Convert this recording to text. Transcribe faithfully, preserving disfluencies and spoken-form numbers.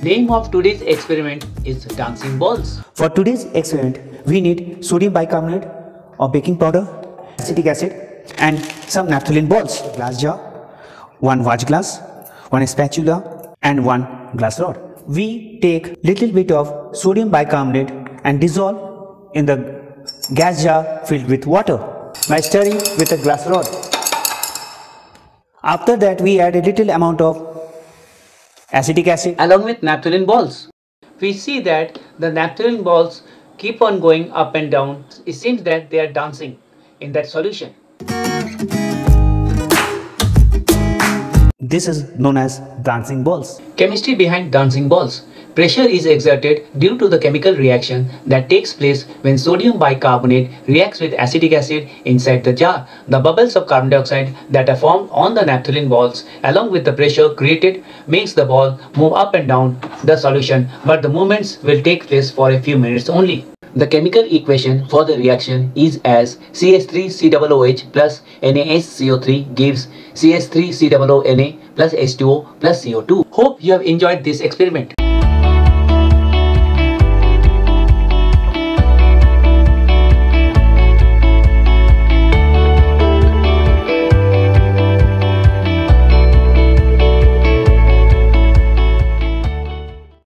Name of today's experiment is dancing balls. For today's experiment, we need sodium bicarbonate or baking powder, acetic acid and some naphthalene balls. Glass jar, one watch glass, one spatula and one glass rod. We take little bit of sodium bicarbonate and dissolve in the gas jar filled with water by stirring with a glass rod. After that, we add a little amount of acetic acid Along with naphthalene balls. We see that the naphthalene balls keep on going up and down. It seems that they are dancing in that solution. This is known as dancing balls. Chemistry behind dancing balls. Pressure is exerted due to the chemical reaction that takes place when sodium bicarbonate reacts with acetic acid inside the jar. The bubbles of carbon dioxide that are formed on the naphthalene balls along with the pressure created makes the ball move up and down the solution, but the movements will take place for a few minutes only. The chemical equation for the reaction is as C H three C O O H plus N A S C O three gives C H three C O O N A plus H two O plus C O two. Hope you have enjoyed this experiment.